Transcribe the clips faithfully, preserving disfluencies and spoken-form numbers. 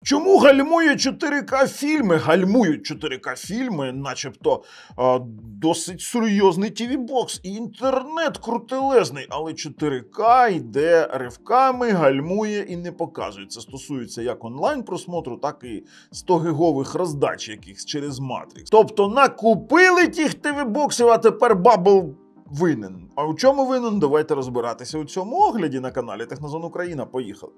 Чому гальмує чотири ка фільми? Гальмують чотири ка фільми, начебто а, досить серйозний ті ві-бокс і інтернет крутелезний, але чотири ка йде ривками, гальмує і не показує. Це стосується як онлайн-просмотру, так і сто гігових роздач якихось через Matrix. Тобто накупили тих ті ві-боксів, а тепер бабл винен. А у чому винен? Давайте розбиратися у цьому огляді на каналі Технозон Україна. Поїхали.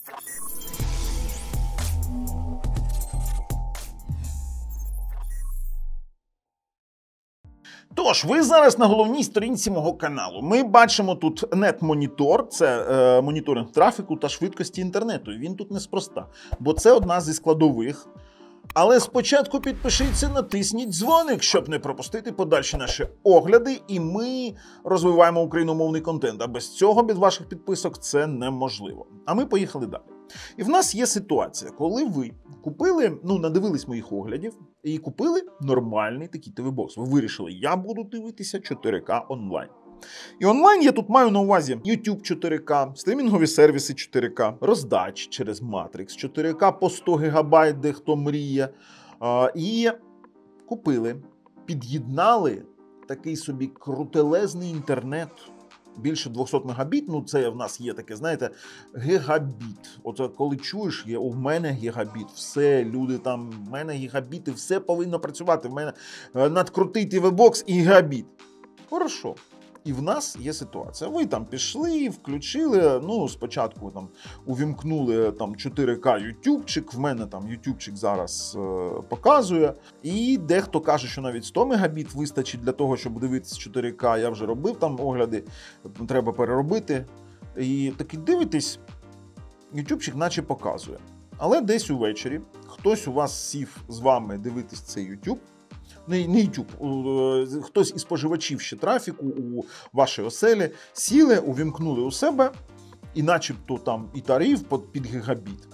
Тож, ви зараз на головній сторінці мого каналу. Ми бачимо тут нет-монітор, це е, моніторинг трафіку та швидкості інтернету. І він тут неспроста, бо це одна зі складових. Але спочатку підпишіться, натисніть дзвоник, щоб не пропустити подальші наші огляди, і ми розвиваємо україномовний контент. А без цього, без ваших підписок, це неможливо. А ми поїхали далі. І в нас є ситуація, коли ви купили, ну, надивились моїх оглядів, і купили нормальний такий ті ві-бокс. Ви вирішили, я буду дивитися чотири ка онлайн. І онлайн я тут маю на увазі YouTube чотири ка, стрімінгові сервіси чотири ка, роздач через Matrix чотири ка по сто гігабайт, де хто мріє. А, і купили, під'єднали такий собі крутелезний інтернет. Більше двохсот мегабіт, ну це в нас є таке, знаєте, гігабіт. От коли чуєш, є у мене гігабіт, все, люди там, в мене гігабіти, все повинно працювати, в мене надкрутий ті ві-бокс і гігабіт. Хорошо. І в нас є ситуація. Ви там пішли, включили, ну, спочатку там увімкнули там чотири ка ютубчик, в мене там ютубчик зараз е, показує. І дехто каже, що навіть сто мегабіт вистачить для того, щоб дивитися чотири ка. Я вже робив там огляди, треба переробити. І таки дивитесь, ютубчик наче показує. Але десь увечері хтось у вас сів з вами дивитись цей ютуб. Не, не YouTube, хтось із споживачів ще трафіку у вашій оселі сіли, увімкнули у себе, і начебто там і тариф під гігабіт.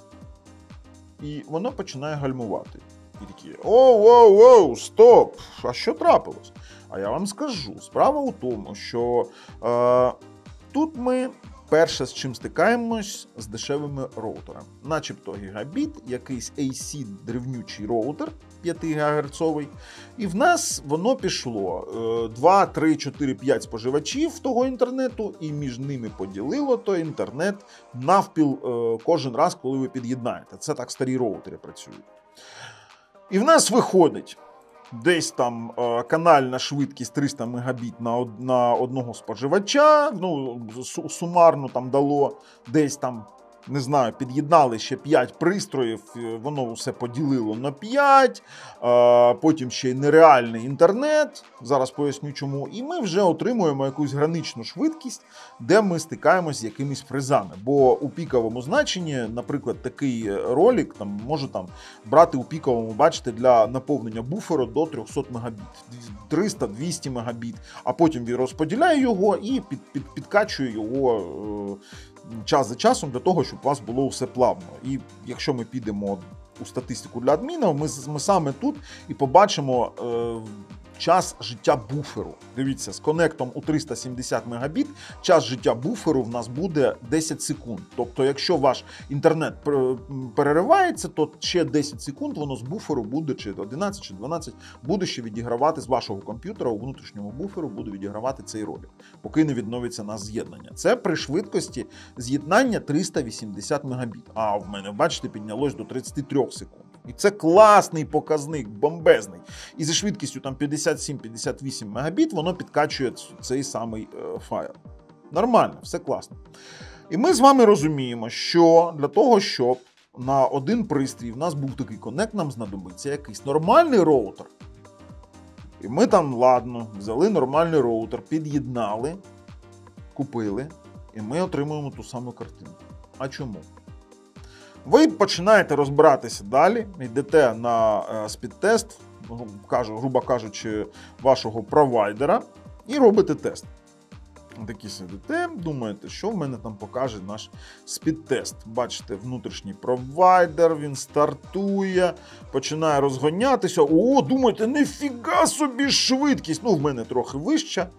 І воно починає гальмувати. І такі, оу, оу, оу, стоп, а що трапилось? А я вам скажу, справа у тому, що е, тут ми перше, з чим стикаємось, з дешевими роутерами. Начебто гігабіт, якийсь ей сі древнючий роутер п'ять гігагерцовий, і в нас воно пішло два, три, чотири, п'ять споживачів того інтернету, і між ними поділило той інтернет навпіл кожен раз, коли ви під'єднаєте. Це так старі роутери працюють. І в нас виходить десь там е, канальна швидкість триста мегабіт на, од, на одного споживача, ну, сумарно там дало десь там, не знаю, під'єднали ще п'ять пристроїв, воно все поділило на п'ять, е, потім ще й нереальний інтернет, зараз поясню чому, і ми вже отримуємо якусь граничну швидкість, де ми стикаємося з якимись фризами. Бо у піковому значенні, наприклад, такий ролик там, може там, брати у піковому, бачите, для наповнення буферу до триста мегабіт, триста - двісті мегабіт, а потім він розподіляє його і під, під, підкачує його е, час за часом для того, щоб у вас було все плавно. І якщо ми підемо у статистику для адмінів, ми, ми саме тут і побачимо е, час життя буферу. Дивіться, з конектом у триста сімдесят мегабіт час життя буферу в нас буде десять секунд. Тобто, якщо ваш інтернет переривається, то ще десять секунд воно з буферу буде, чи одинадцять, чи дванадцять, буде ще відігравати з вашого комп'ютера, у внутрішньому буферу буде відігравати цей ролик, поки не відновиться нас з'єднання. Це при швидкості з'єднання триста вісімдесят мегабіт. А в мене, бачите, піднялось до тридцять три секунд. І це класний показник, бомбезний. І зі швидкістю там п'ятдесят сім - п'ятдесят вісім мегабіт воно підкачує цей самий е, файл. Нормально, все класно. І ми з вами розуміємо, що для того, щоб на один пристрій в нас був такий конект, нам знадобиться якийсь нормальний роутер. І ми там, ладно, взяли нормальний роутер, під'єднали, купили, і ми отримуємо ту саму картинку. А чому? Ви починаєте розбиратися далі, йдете на е, спідтест, кажу, грубо кажучи, вашого провайдера і робите тест. Такі сидите, думаєте, що в мене там покаже наш спідтест. Бачите, внутрішній провайдер, він стартує, починає розгонятися. О, думаєте, ніфіга собі швидкість. Ну, в мене трохи вища. Е,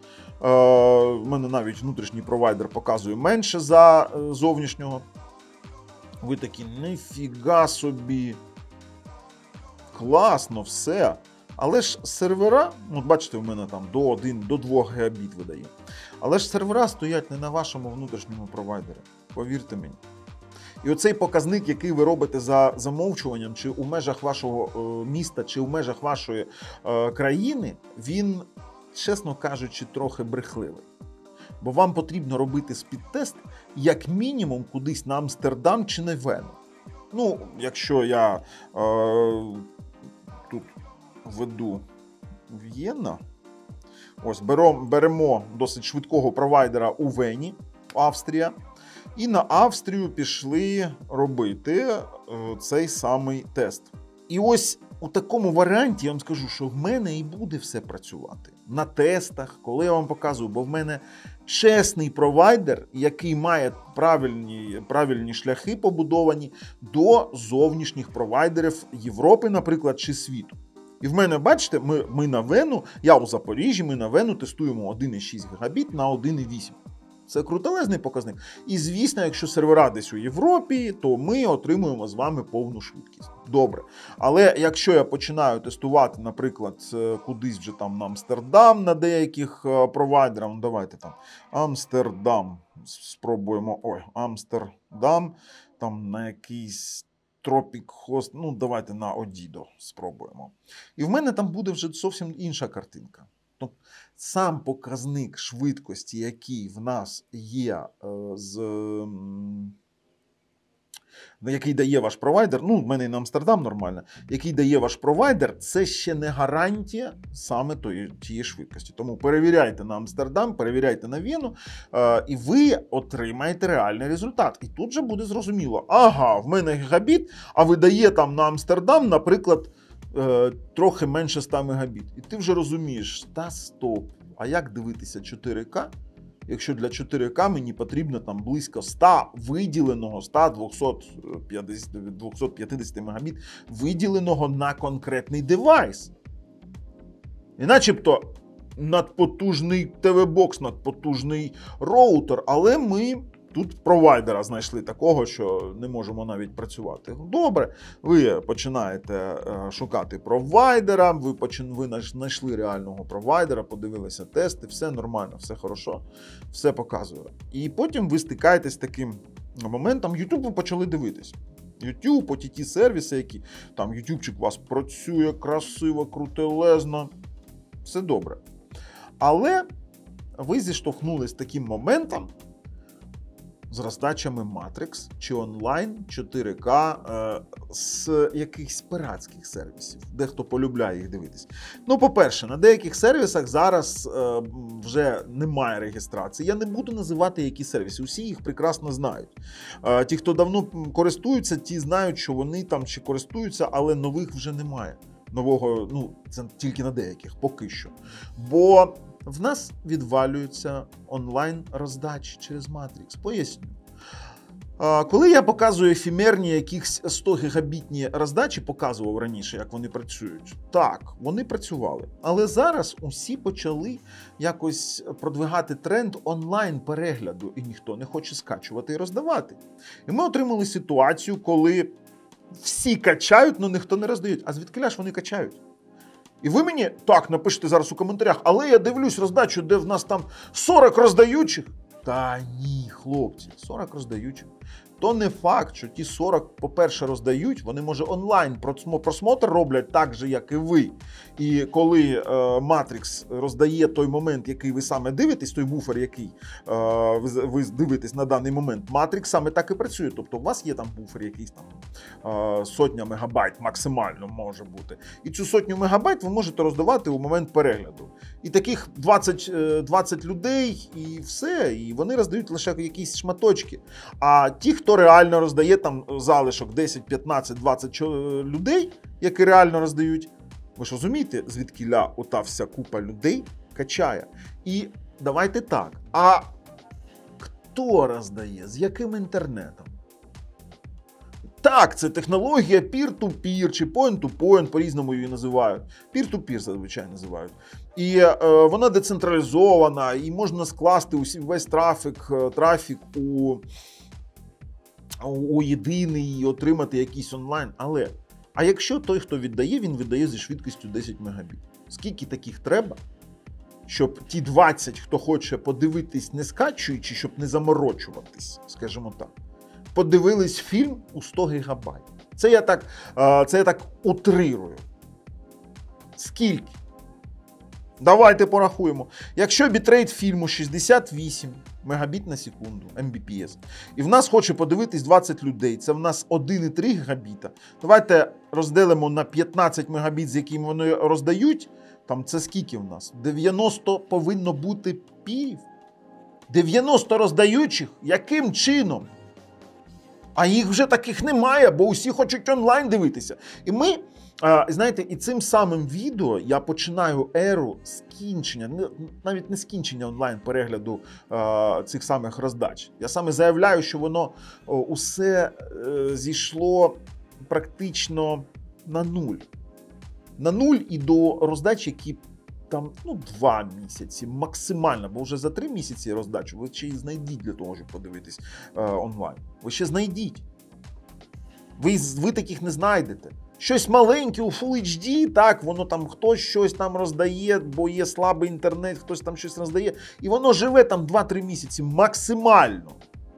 в мене навіть внутрішній провайдер показує менше за е, зовнішнього. Ви такі, ніфіга собі, класно, все. Але ж сервера, ну бачите, в мене там до одного до двох гігабіт видає. Але ж сервера стоять не на вашому внутрішньому провайдері, повірте мені. І оцей показник, який ви робите за замовчуванням, чи у межах вашого е, міста, чи у межах вашої е, країни, він, чесно кажучи, трохи брехливий. Бо вам потрібно робити спідтест як мінімум кудись на Амстердам чи на Вену. Ну, якщо я е, тут веду В'єнна, ось беремо, беремо досить швидкого провайдера у Вені, Австрія, і на Австрію пішли робити е, цей самий тест. І ось у такому варіанті я вам скажу, що в мене і буде все працювати. На тестах, коли я вам показую, бо в мене чесний провайдер, який має правильні, правильні шляхи побудовані до зовнішніх провайдерів Європи, наприклад, чи світу. І в мене, бачите, ми, ми на Вену, я у Запоріжжі, ми на Вену тестуємо один і шість гігабіт на один і вісім. Це крутелезний показник. І, звісно, якщо сервера десь у Європі, то ми отримуємо з вами повну швидкість. Добре. Але якщо я починаю тестувати, наприклад, кудись вже там на Амстердам, на деяких провайдерах, ну давайте там Амстердам, спробуємо, ой, Амстердам, там на якийсь Tropic Host, ну давайте на Одідо спробуємо. І в мене там буде вже зовсім інша картинка. Тобто сам показник швидкості, який в нас є, з, який дає ваш провайдер, ну, в мене і на Амстердам нормально, який дає ваш провайдер, це ще не гарантія саме тої, тієї швидкості. Тому перевіряйте на Амстердам, перевіряйте на Вену, і ви отримаєте реальний результат. І тут же буде зрозуміло, ага, в мене гігабіт, а видає там на Амстердам, наприклад, трохи менше ста мегабіт. І ти вже розумієш, та стоп, а як дивитися чотири ка, якщо для чотири ка мені потрібно там близько ста виділеного, сто до двохсот п'ятдесят мегабіт виділеного на конкретний девайс. І начебто надпотужний ті ві-бокс, надпотужний роутер, але ми тут провайдера знайшли такого, що не можемо навіть працювати. Добре, ви починаєте шукати провайдера, ви, почин... ви знайшли реального провайдера, подивилися тести, все нормально, все хорошо, все показує. І потім ви стикаєтесь з таким моментом, YouTube ви почали дивитись. YouTube, о ті ті-сервіси, які там ютубчик у вас працює красиво, крутелезно, все добре. Але ви зіштовхнулись з таким моментом, з роздачами Matrix чи онлайн чотири ка е, з якихось пиратських сервісів. Дехто полюбляє їх дивитись. Ну, по-перше, на деяких сервісах зараз е, вже немає реєстрації. Я не буду називати які сервіси, усі їх прекрасно знають. Е, ті, хто давно користуються, ті знають, що вони там чи користуються, але нових вже немає. Нового, ну, це тільки на деяких, поки що. Бо в нас відвалюються онлайн-роздачі через Matrix. Поясню. Коли я показую ефемерні якісь сто гігабітні роздачі, показував раніше, як вони працюють. Так, вони працювали. Але зараз усі почали якось продвигати тренд онлайн-перегляду, і ніхто не хоче скачувати і роздавати. І ми отримали ситуацію, коли всі качають, але ніхто не роздає. А звідки ж вони качають? І ви мені, так, напишіть зараз у коментарях, але я дивлюсь роздачу, де в нас там сорок роздаючих. Та ні, хлопці, сорок роздаючих. То не факт, що ті сорок, по-перше, роздають, вони, може, онлайн просмотр роблять так же, як і ви. І коли е, Matrix роздає той момент, який ви саме дивитесь, той буфер, який е, ви, ви дивитесь на даний момент, Matrix саме так і працює. Тобто у вас є там буфер якийсь там е, сотня мегабайт максимально може бути. І цю сотню мегабайт ви можете роздавати у момент перегляду. І таких двадцять, двадцять людей, і все, і вони роздають лише якісь шматочки. А ті, хто реально роздає там залишок десять, п'ятнадцять, двадцять людей, які реально роздають, ви ж розумієте, звідкіля ота вся купа людей качає. І давайте так, а хто роздає, з яким інтернетом? Так, це технологія peer-to-peer чи point-to-point, по-різному її називають. Peer-to-peer зазвичай називають. І е, вона децентралізована, і можна скласти усі, весь трафік, трафік у у єдиний і отримати якийсь онлайн. Але, а якщо той, хто віддає, він видає зі швидкістю десять мегабіт. Скільки таких треба, щоб ті двадцять, хто хоче подивитись не скачуючи, щоб не заморочуватись, скажімо так, подивились фільм у сто гігабайт. Це я так, це я так утрирую. Скільки? Давайте порахуємо. Якщо бітрейт фільму шістдесят вісім мегабіт на секунду, ем бі пі ес, і в нас хоче подивитись двадцять людей, це в нас один і три гігабіта. Давайте розділимо на п'ятнадцять мегабіт, з якими вони роздають. Там це скільки в нас? дев'яносто повинно бути пів. дев'яносто роздаючих? Яким чином? А їх вже таких немає, бо усі хочуть онлайн дивитися. І ми, знаєте, і цим самим відео я починаю еру скінчення, навіть не скінчення онлайн-перегляду цих самих роздач. Я саме заявляю, що воно усе зійшло практично на нуль. На нуль і до роздач, які там, ну, два місяці максимально, бо вже за три місяці роздачу ви ще й знайдіть для того, щоб подивитись е, онлайн. Ви ще знайдіть. Ви, ви таких не знайдете. Щось маленьке у Full ейч ді, так, воно там хтось щось там роздає, бо є слабий інтернет, хтось там щось роздає, і воно живе там два-три місяці максимально.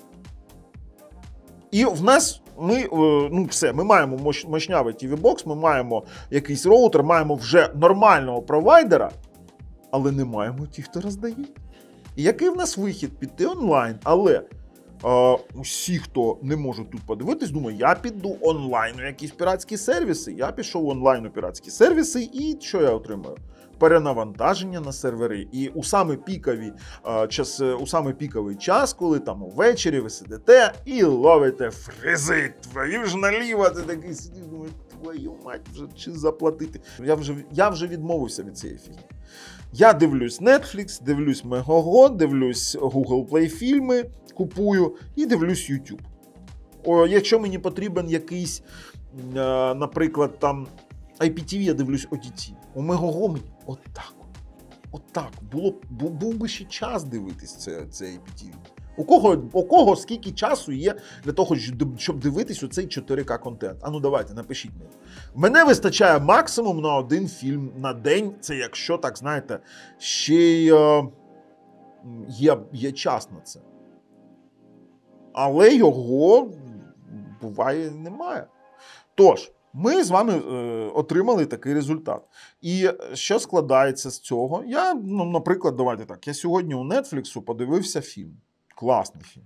І в нас ми, ну все, ми маємо мощнявий ті ві-бокс, ми маємо якийсь роутер, маємо вже нормального провайдера, але не маємо ті, хто роздає. І який в нас вихід? Піти онлайн. Але е, усі, хто не можуть тут подивитись, думають, я піду онлайн у якісь піратські сервіси. Я пішов онлайн у піратські сервіси, і що я отримаю? Перенавантаження на сервери. І у саме пікові, а, час, у саме піковий час, коли там увечері ви сидите і ловите фризи, твою ж наліво, ти такий сидиш, думаєш, твою мать, вже чи заплатити. Я вже, я вже відмовився від цієї фігні. Я дивлюсь Netflix, дивлюсь Megogo, дивлюсь Google Play фільми, купую і дивлюсь YouTube. О, якщо мені потрібен якийсь, а, наприклад, там ай пі ті ві, я дивлюсь о ті ті. У Megogo мені отак. Отак. Було, був би ще час дивитись це, це ай пі ті ві. У кого, у кого скільки часу є для того, щоб дивитись оцей чотири ка контент? А ну давайте, напишіть мені. Мене вистачає максимум на один фільм на день. Це якщо, так знаєте, ще й е, є, є час на це. Але його, буває, немає. Тож, ми з вами е, отримали такий результат. І що складається з цього? Я, ну, наприклад, давайте так, я сьогодні у Netflix подивився фільм. Класний фільм.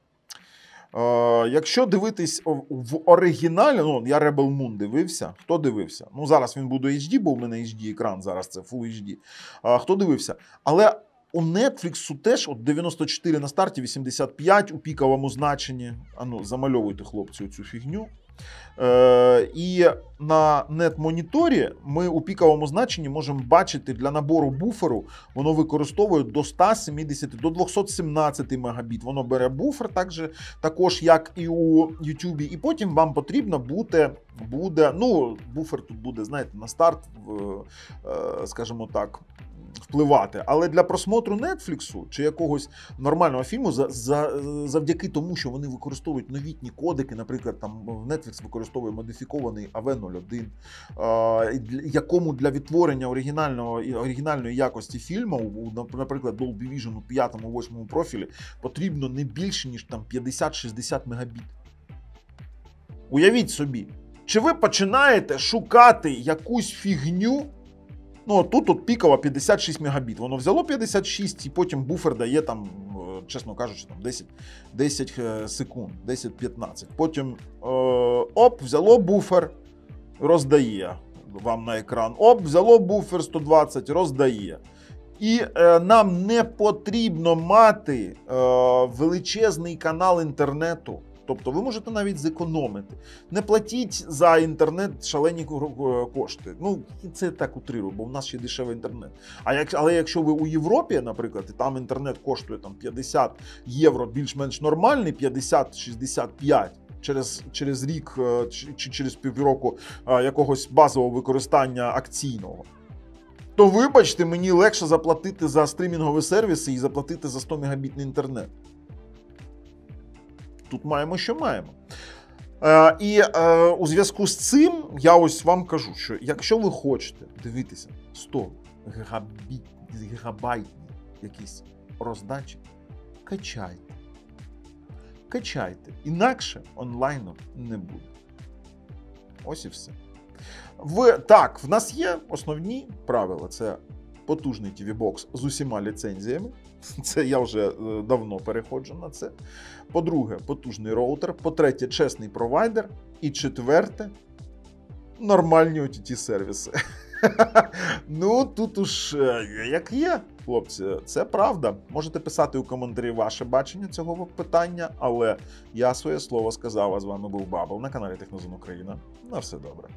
Е, якщо дивитись в оригіналі, ну, я Rebel Moon дивився. Хто дивився? Ну, зараз він буде ейч ді, бо у мене ейч ді екран, зараз це Full ейч ді. Е, хто дивився? Але у Netflix теж от дев'яносто чотири на старті, вісімдесят п'ять у піковому значенні. А ну, замальовуйте, хлопці, цю фігню. Е, і на нет-моніторі ми у піковому значенні можемо бачити для набору буферу, воно використовує до ста сімдесят, до двохсот сімнадцяти мегабіт. Воно бере буфер так же, також, як і у YouTube. І потім вам потрібно буде, буде, ну, буфер тут буде, знаєте, на старт, е, скажімо так, впливати. Але для просмотру Netflix чи якогось нормального фільму, за, за, завдяки тому, що вони використовують новітні кодеки, наприклад, там Netflix використовує модифікований ей ві нуль один, е, якому для відтворення оригінального, оригінальної якості фільму, наприклад, Dolby Vision у п'ятому-восьмому профілі, потрібно не більше, ніж там п'ятдесят-шістдесят мегабіт. Уявіть собі, чи ви починаєте шукати якусь фігню. Ну, тут от пікова п'ятдесят шість мегабіт. Воно взяло п'ятдесят шість і потім буфер дає там, чесно кажучи, там десять, десять секунд, десять-п'ятнадцять. Потім е, оп, взяло буфер, роздає вам на екран. Оп, взяло буфер сто двадцять, роздає. І е, нам не потрібно мати е, величезний канал інтернету. Тобто ви можете навіть зекономити. Не платіть за інтернет шалені кошти. Ну, це так утрирую, бо в нас ще дешевий інтернет. А як, але якщо ви у Європі, наприклад, і там інтернет коштує там, п'ятдесят євро, більш-менш нормальний, п'ятдесят-шістдесят п'ять через, через рік чи через півроку якогось базового використання акційного, то, вибачте, мені легше заплатити за стрімінгові сервіси і заплатити за сто мегабітний інтернет. тут маємо, що маємо. Е, і е, у зв'язку з цим я ось вам кажу, що якщо ви хочете дивитися сто гігабайтні якісь роздачі, качайте. Качайте. Інакше онлайну не буде. Ось і все. В, так, в нас є основні правила. Це потужний ті ві-бокс з усіма ліцензіями. Це я вже е, давно переходжу на це. По-друге, потужний роутер. По-третє, чесний провайдер. І четверте, нормальні о ті ті-сервіси. Ну, тут уж як є, хлопці, це правда. Можете писати у коментарі ваше бачення цього питання, але я своє слово сказав, а з вами був Бабл на каналі Технозон Україна. На все добре.